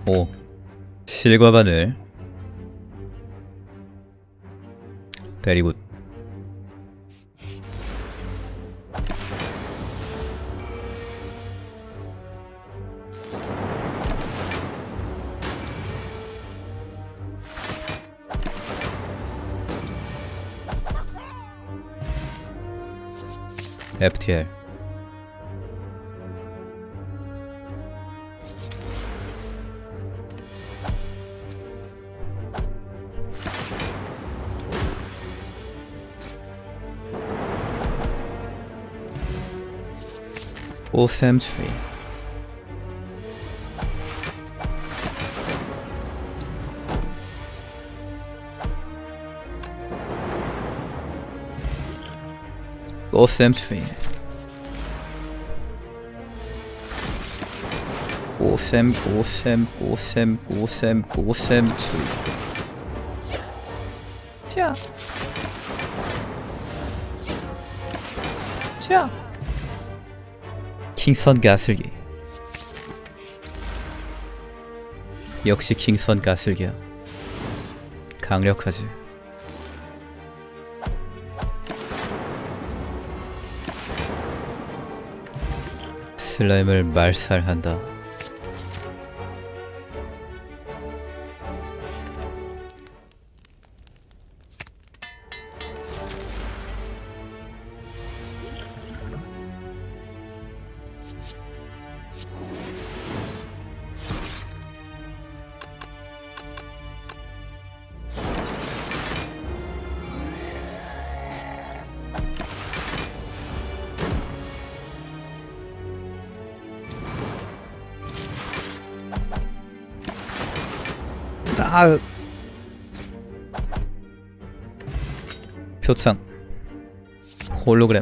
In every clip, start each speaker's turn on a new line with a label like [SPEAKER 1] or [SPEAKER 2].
[SPEAKER 1] 오, 실과바늘. 베리굿. FTL. 오셈트리. 오셈트리. 오셈트리. 자. 킹선 가슬기. 역시 킹선 가슬기야. 강력하지. 슬라임을 말살한다. 아, 표창 홀로그램.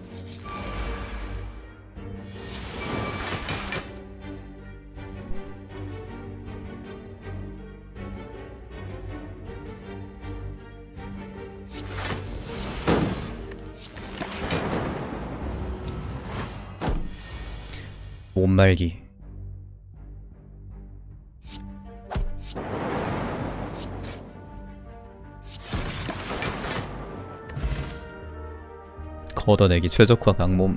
[SPEAKER 1] 못말기. 걷어내기 최적화 강몸.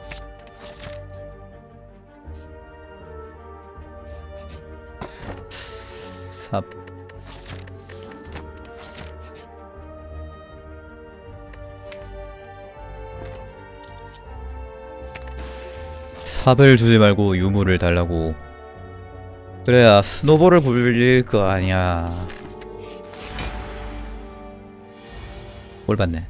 [SPEAKER 1] 삽. 삽을 주지 말고 유물을 달라고. 그래야 스노볼을 굴릴 거 아니야. 뭘 봤네.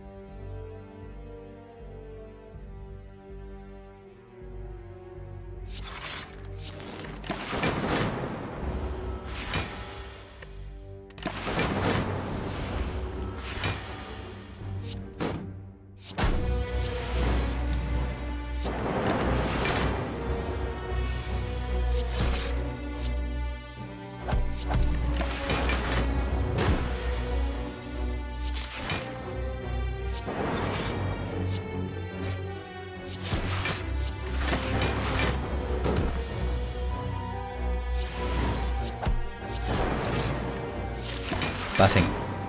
[SPEAKER 1] 빠생.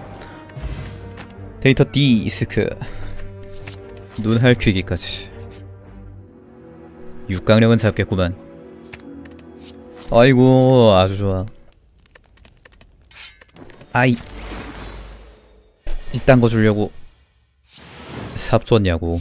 [SPEAKER 1] 데이터 디스크. 눈할퀴기까지. 육강력은 잡겠구만. 아이고 아주 좋아. 아이, 이딴 거 주려고 삽 줬냐고.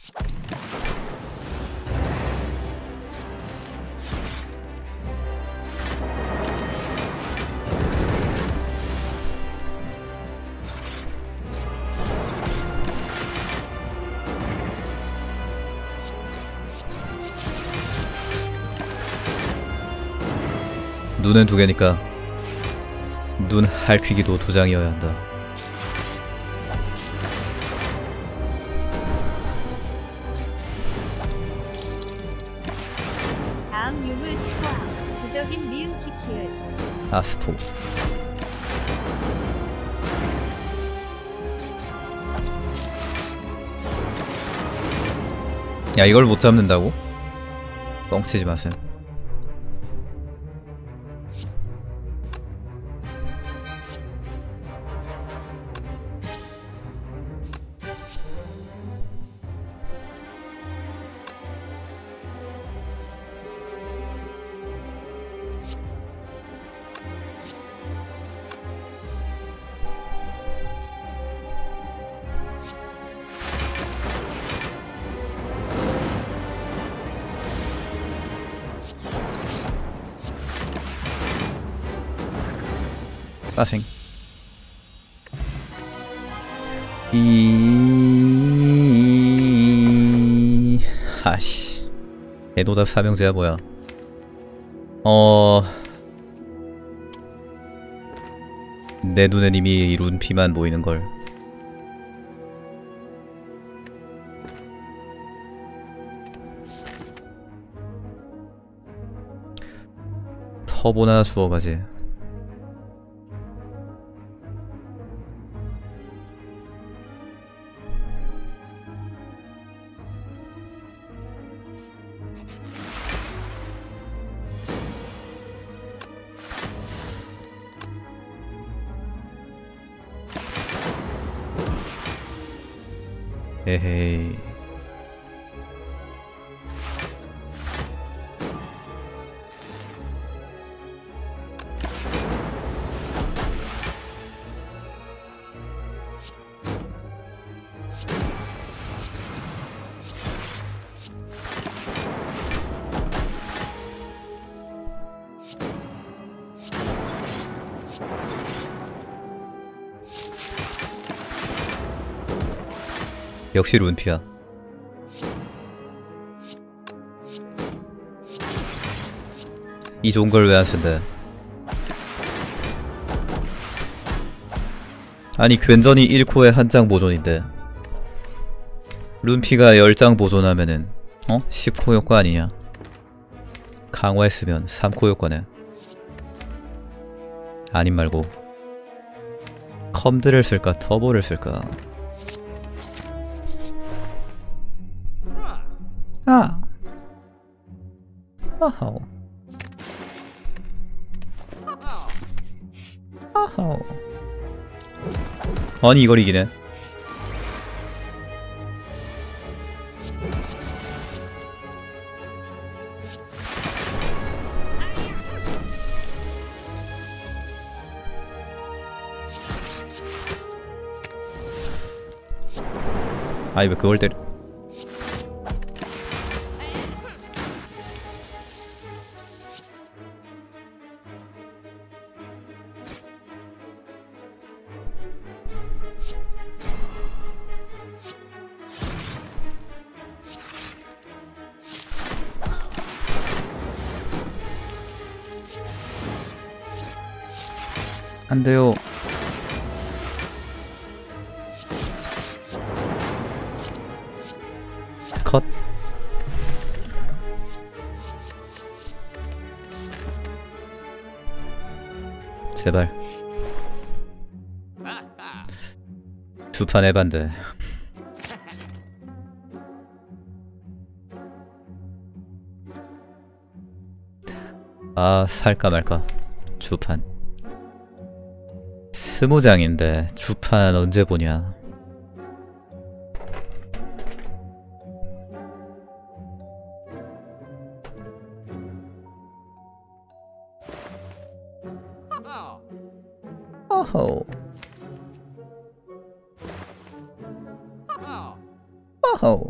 [SPEAKER 1] 눈은 두 개니까 눈 할퀴기도 두 장이어야 한다.
[SPEAKER 2] 다음 유물 스포. 부적인 미음 키키을.
[SPEAKER 1] 아스포. 야, 이걸 못 잡는다고? 뻥치지 마셈. 빠생. 아씨. 대노답 사명제야 뭐야. 내 눈엔 이미 룬피만 보이는걸. 터보나 주워가지. 에헤이. 역시 룬피야. 이 좋은 걸 왜 안 쓴대? 아니 괜전이 1코에 한 장 보존인데 룬피가 10장 보존하면은 10코 효과 아니냐? 강화했으면 3코 효과네. 아님 말고 컴드를 쓸까 터보를 쓸까? 아하오. 아하오. 아니 이걸 이기네. 아니 왜 그걸 때려. 안 돼요. 컷. 제발. 두 판 해반데. 아, 살까 말까. 주판. 20장인데 주판 언제 보냐. 어허. 어허.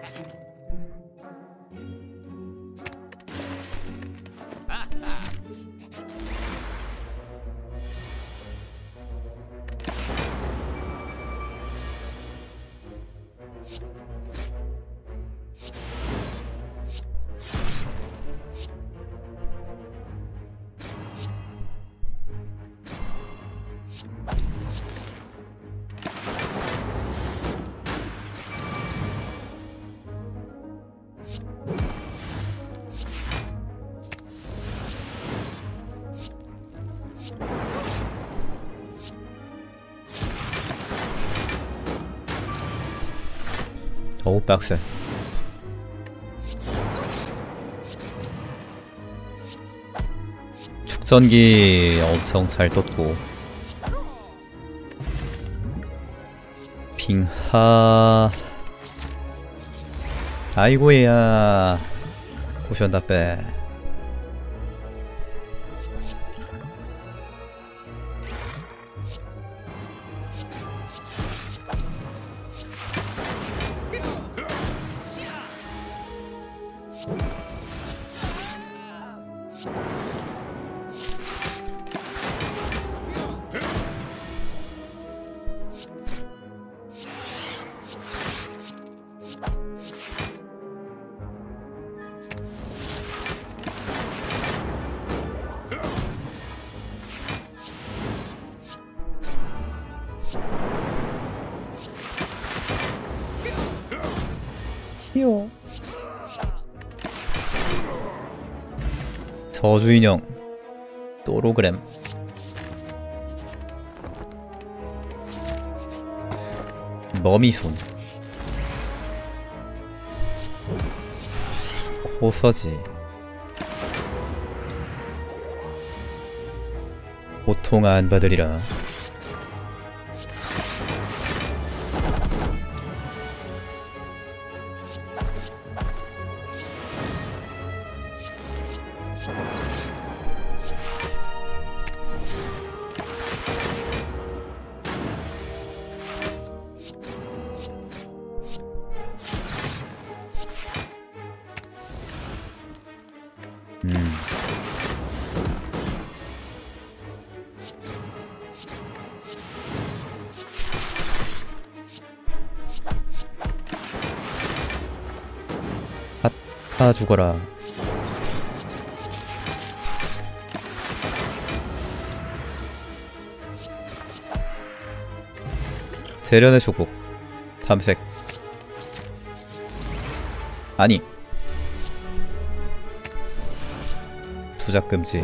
[SPEAKER 1] 어우 빡세. 축전기 엄청 잘 떴고 빙하. 아이고야 포션 다 빼.
[SPEAKER 3] 귀여워.
[SPEAKER 1] 저주인형 또로그램. 머미손. 코서지. 고통 안 받으리라. 다 죽어라. 재련의 조국. 탐색. 아니, 투작 금지.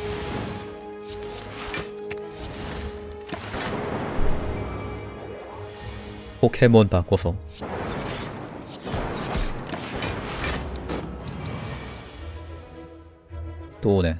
[SPEAKER 1] 포켓몬 바꿔서. 또 오네.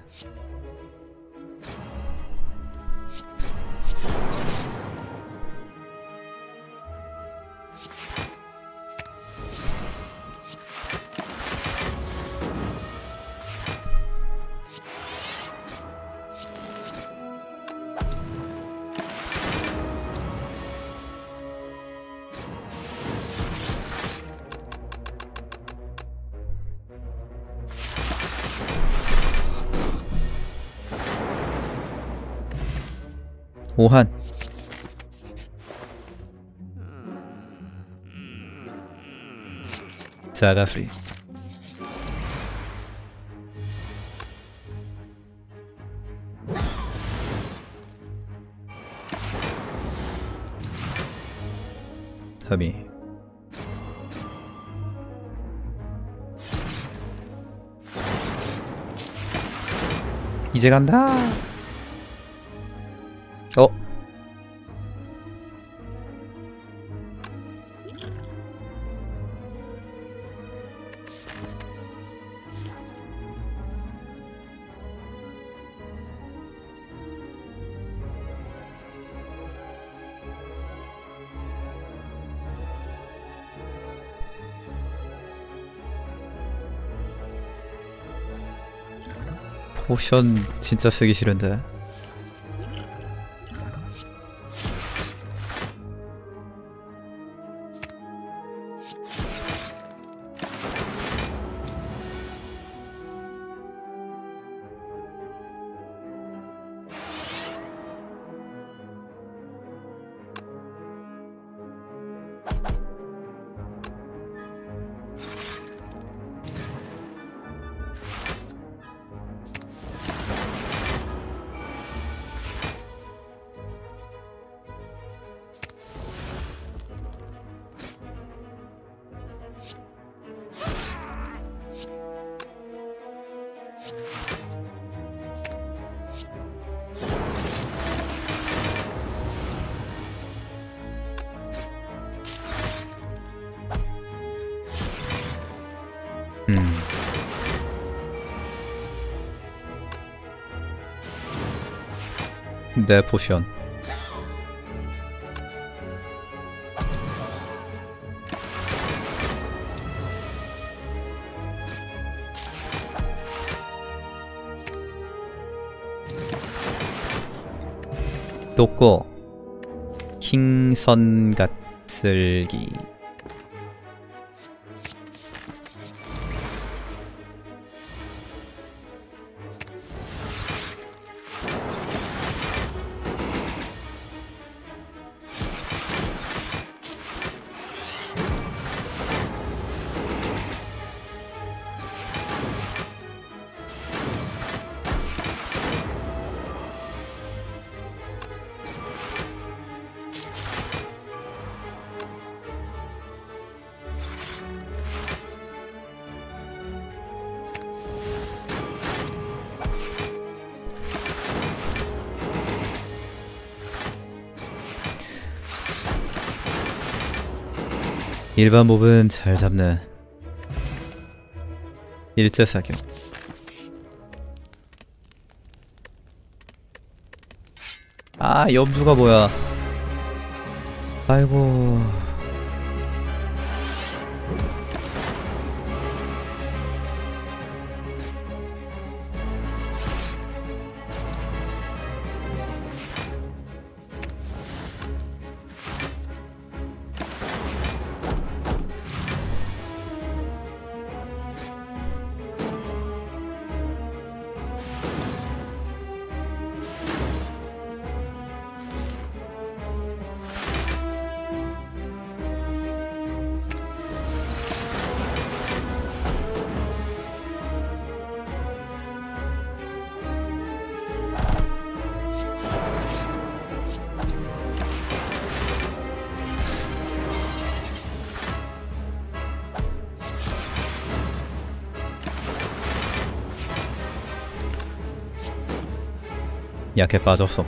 [SPEAKER 1] 오한. 자가수리. 타미. 이제 간다. 어? 포션 진짜 쓰기 싫은데. 내 포션. 또꼬 킹선갓슬기. 일반 몹은 잘 잡는 일제사격. 아, 염주가 뭐야. 아이고. 약해 빠졌어.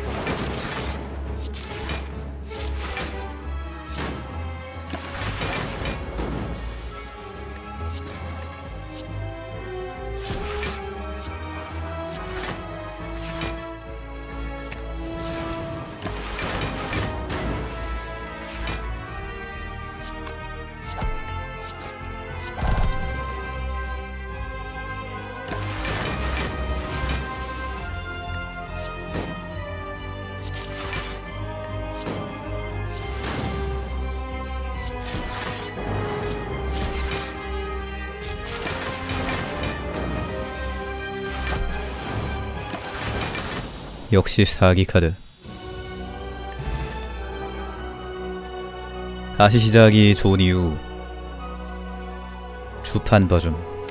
[SPEAKER 1] 역시 사기 카드. 가시 시작이 좋은 이유. 주판 버줌.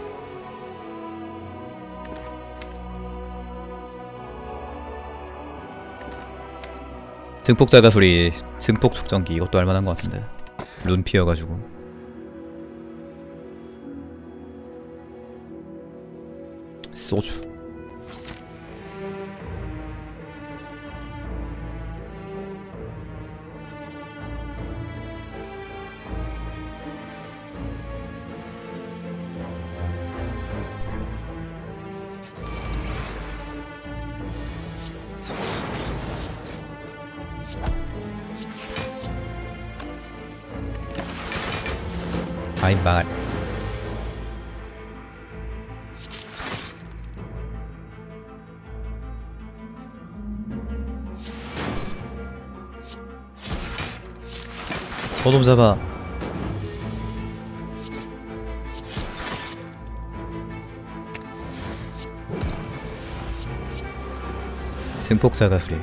[SPEAKER 1] 증폭 자가소리, 증폭 축전기 이것도 할만한 것 같은데. 룬 피어가지고. 소주. 아이 망할. 저놈 잡아. 증폭자가 수리.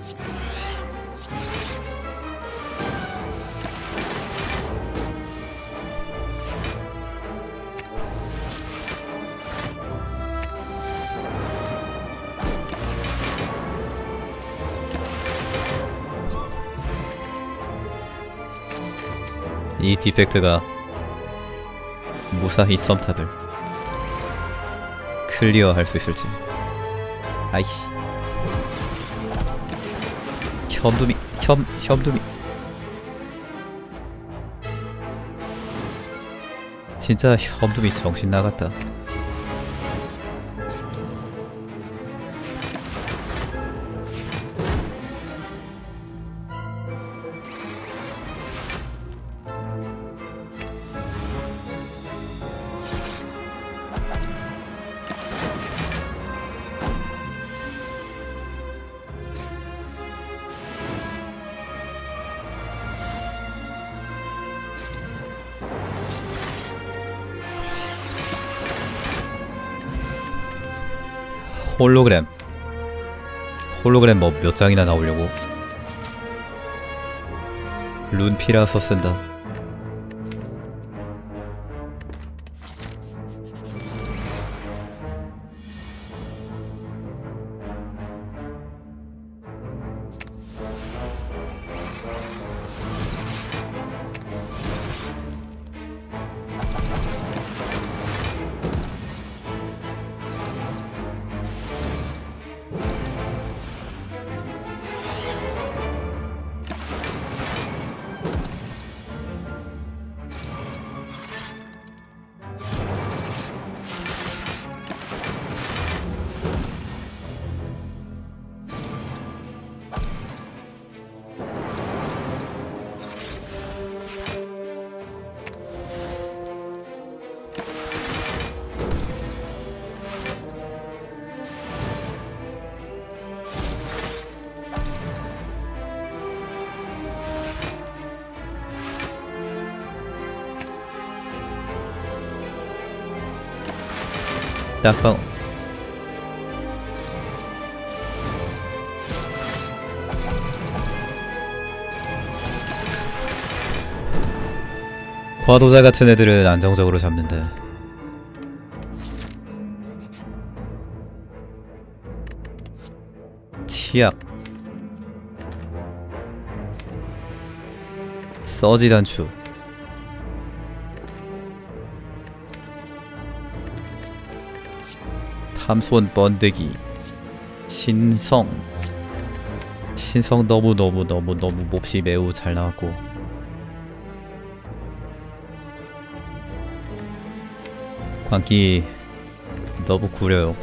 [SPEAKER 1] 이 디펙트가 무사히 첨탑을 클리어할 수 있을지. 아이씨. 혐두미. 진짜 혐두미 정신 나갔다. 홀로그램 뭐 몇 장이나 나오려고. 룬피라서 쓴다. 딱방. 과도자 같은 애들은 안정적으로 잡는데. 치약. 서지 단추. 탐손 번데기. 신성. 신성 너무 몹시 매우 잘 나왔고. 광기 너무 구려요.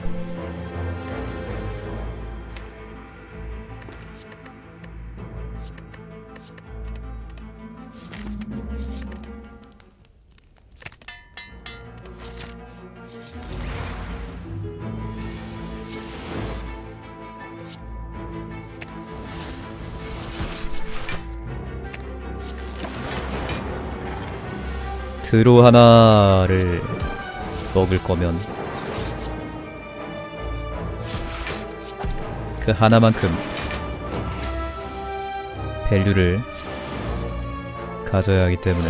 [SPEAKER 1] 드로 하나를 먹을 거면 그 하나만큼 밸류를 가져야 하기 때문에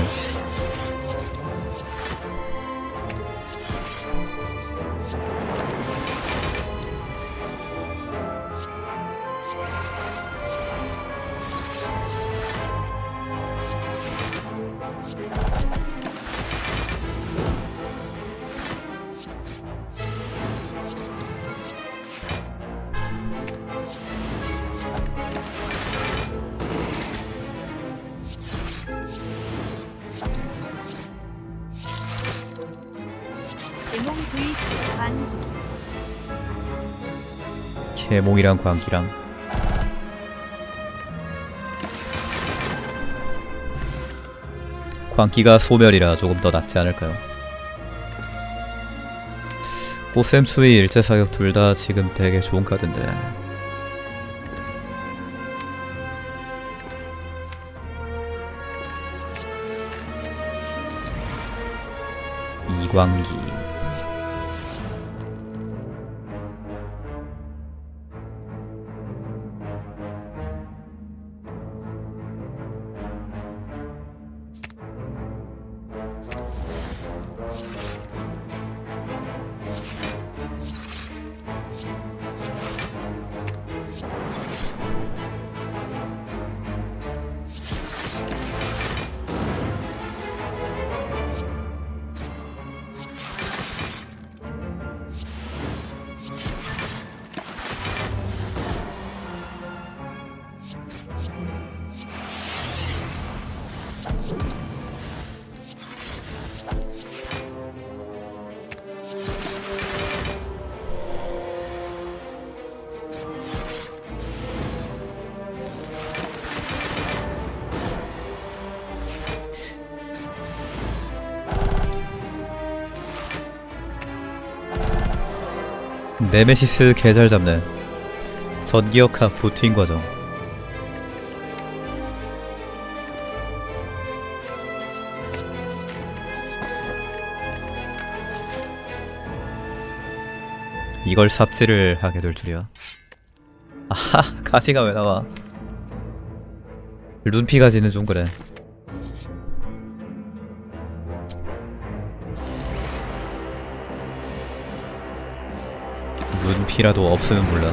[SPEAKER 2] 개몽 vs 광기.
[SPEAKER 1] 개몽이랑 광기랑 광기가 소멸이라 조금 더 낫지 않을까요? 보셈 추위 일제 사격 둘 다 지금 되게 좋은 카드인데. 이광기. 네메시스 개잘 잡네. 전기역학 부트인 과정. 이걸 삽질을 하게 될 줄이야. 아하, 가지가 왜 나와? 룬피 가지는 좀 그래. 룬피라도 없으면 몰라.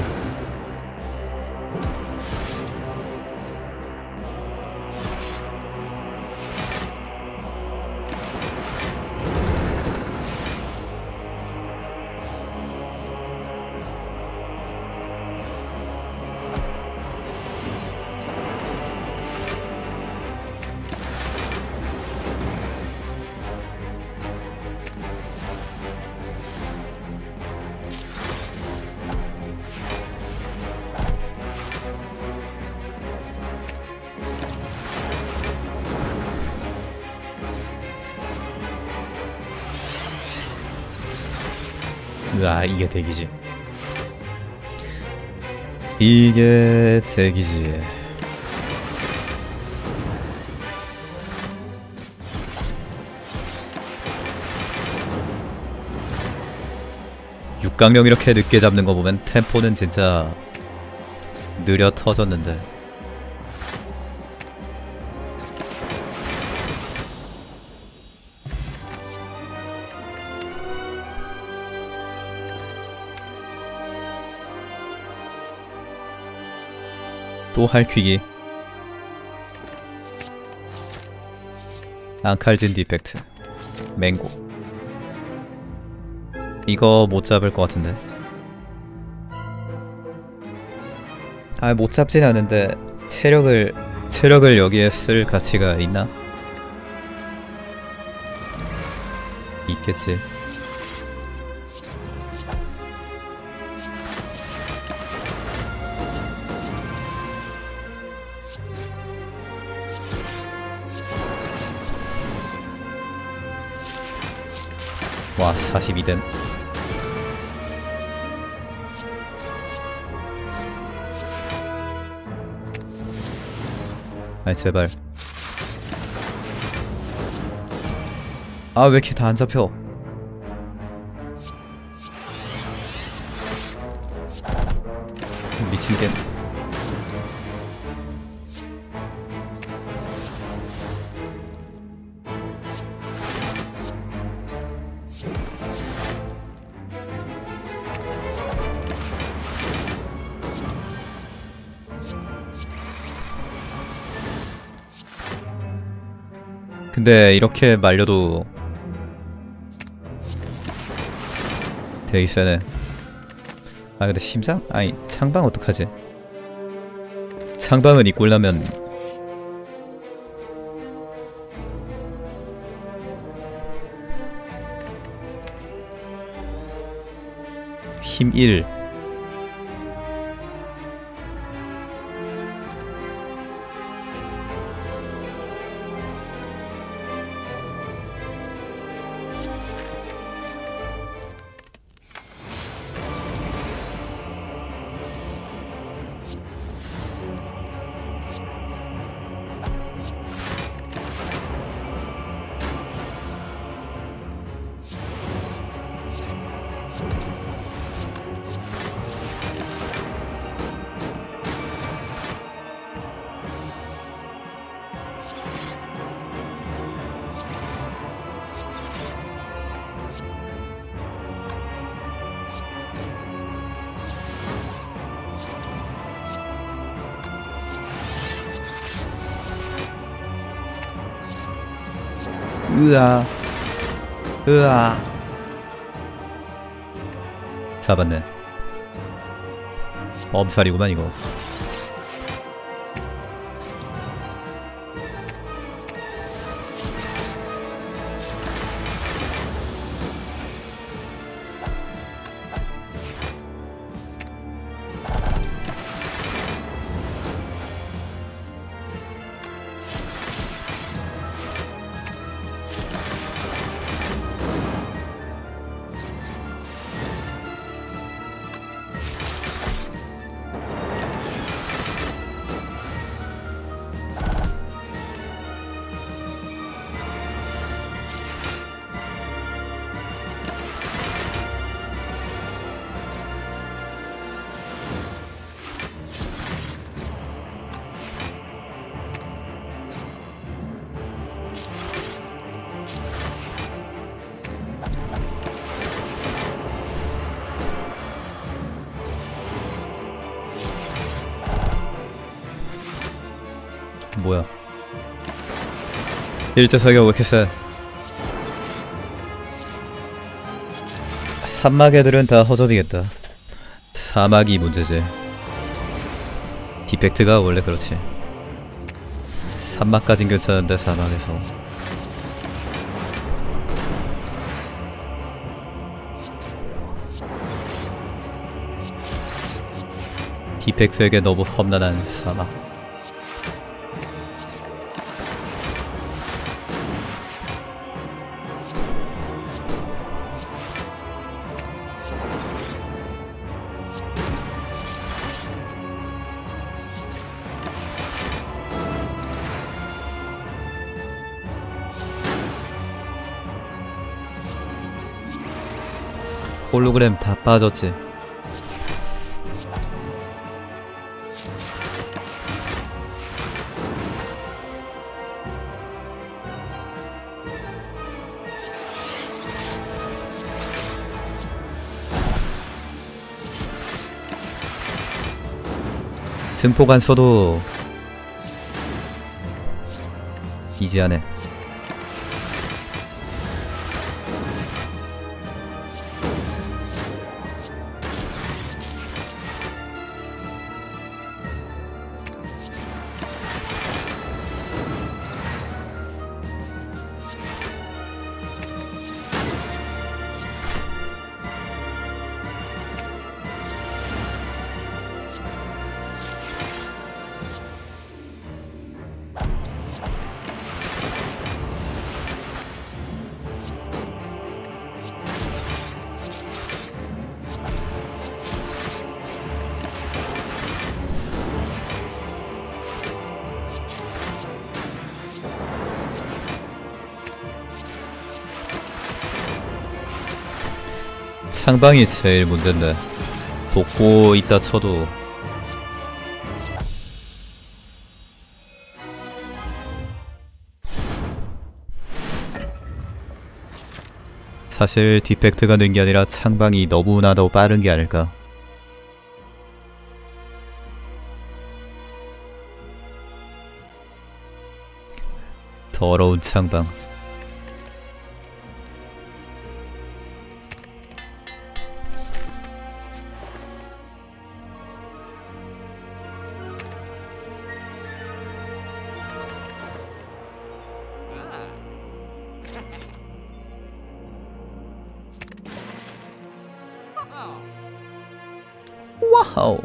[SPEAKER 1] 아, 이게 대기지. 이게 대기지. 육강령 이렇게 늦게 잡는 거 보면 템포는 진짜 느려 터졌는데. 또 할퀴기. 앙칼진 디펙트. 맹고. 이거 못 잡을 것 같은데. 아, 못 잡진 않은데 체력을 여기에 쓸 가치가 있나? 있겠지. 와, 42댐. 아이 제발. 아, 왜 이렇게 다 안 잡혀? 미친 게임. 근데 이렇게 말려도 되게 세네. 아, 근데 심장? 아니, 창방 어떡하지? 창방은 이 꼴라면 힘 1. 으아. 으아. 잡았네. 엄살이구만 이거. 뭐야? 일제 사격 왜 이렇게 세? 산막 애들은 다 허접이겠다. 사막이 문제지. 디펙트가 원래 그렇지. 산막까진 괜찮은데 사막에서 디펙트에게 너무 험난한 사막. 홀로그램 다 빠졌지. 증폭안 써도 이지하네. 창방이 제일 문제인데 돕고 있다 쳐도 사실 디펙트가 는 게 아니라 창방이 너무나도 빠른 게 아닐까. 더러운 창방. 와우.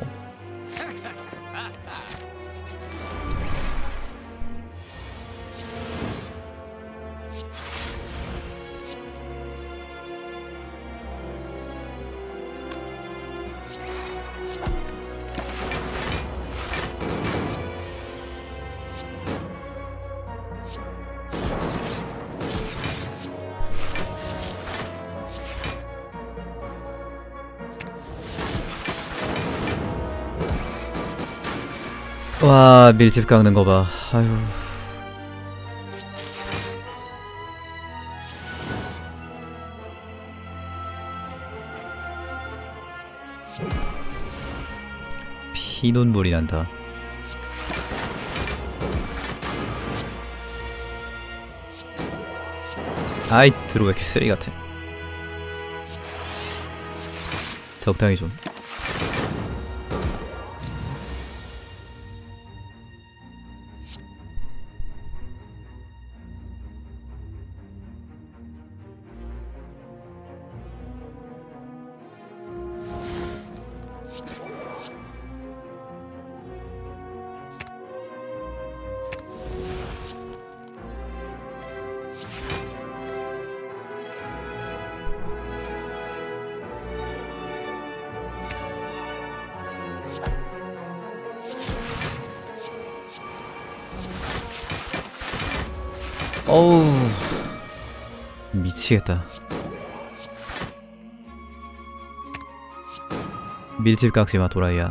[SPEAKER 1] 와, 밀집 깎는 거 봐. 아유. 피눈물이 난다. 아이, 드로 왜 이렇게 쓰레기 같아. 적당히 좀. 어우, 미치겠다. 밀집 깎지마 도라이야.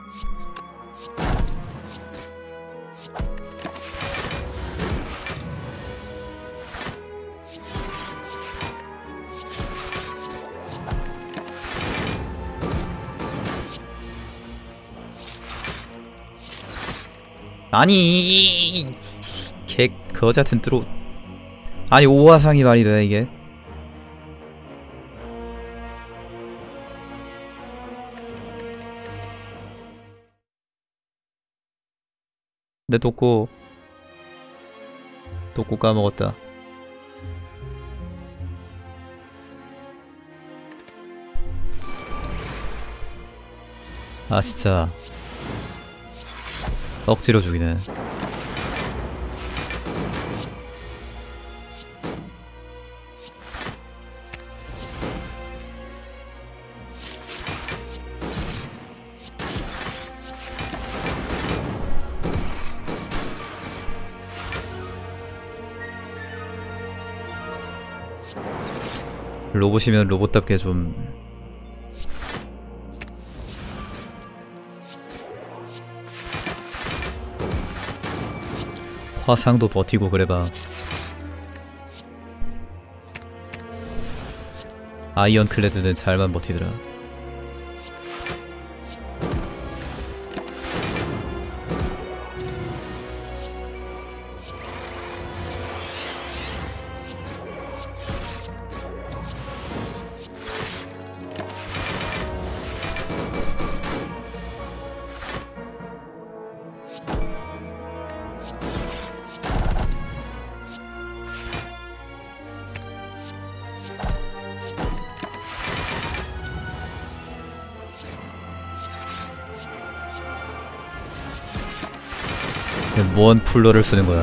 [SPEAKER 1] 아니, 개 거지 같은 드로. 아니, 오화상이 말이 되나 이게? 내 독고 까먹었다. 아, 진짜 억지로 죽이네. 로봇이면 로봇답게 좀 화상도 버티고 그래봐. 아이언클레드는 잘만 버티더라. 뭔 쿨러를 쓰는 거야.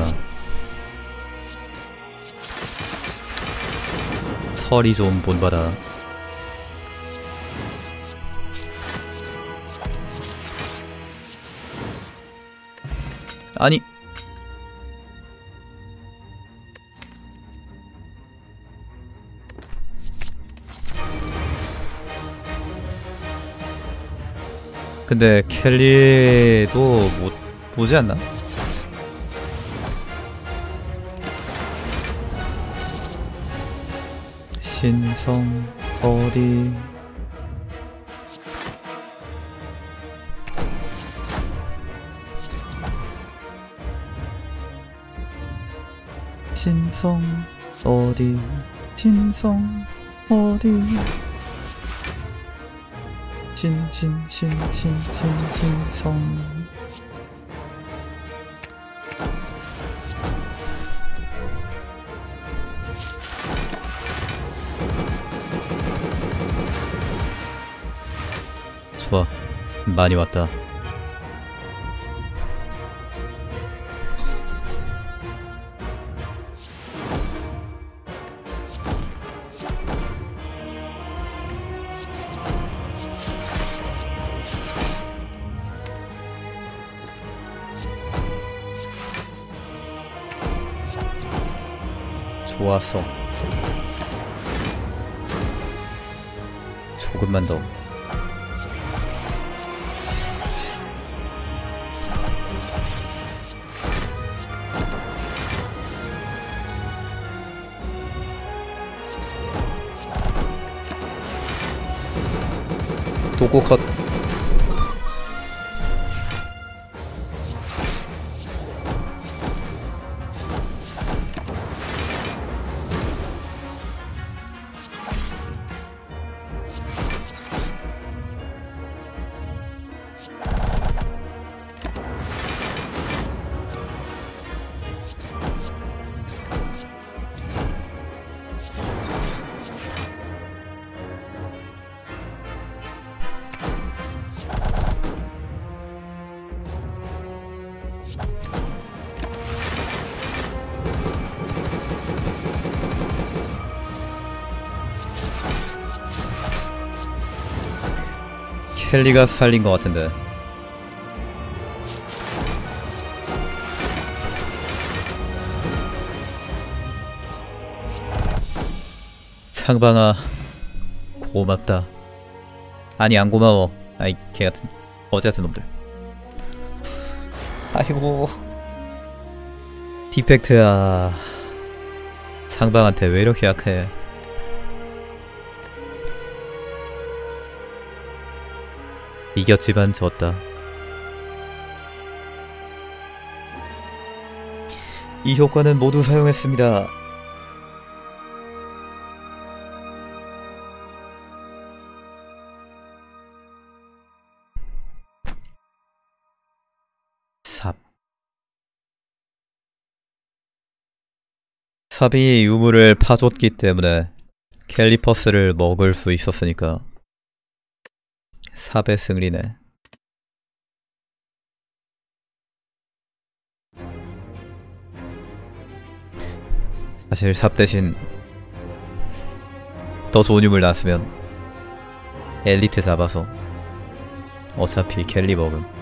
[SPEAKER 1] 철이 좀 본받아. 아니 근데 켈리도 못 보지 않나? 신성 어디 신성 어디 신성 어디 신성 좋아, 많이 왔다. 좋았어. 조금만 더. 도구 컷. 켈리가 살린 것 같은데. 창방아 고맙다. 아니 안 고마워. 아이 개같은 어제같은 놈들. 아이고 디펙트야. 창방한테 왜 이렇게 약해. 이겼지만 졌다. 이 효과는 모두 사용했습니다. 삽이 유물을 파줬기 때문에 캘리퍼스를 먹을 수 있었으니까 삽의 승리네. 사실 삽 대신 더 좋은 유물 나왔으면 엘리트 잡아서 어차피 켈리 먹음.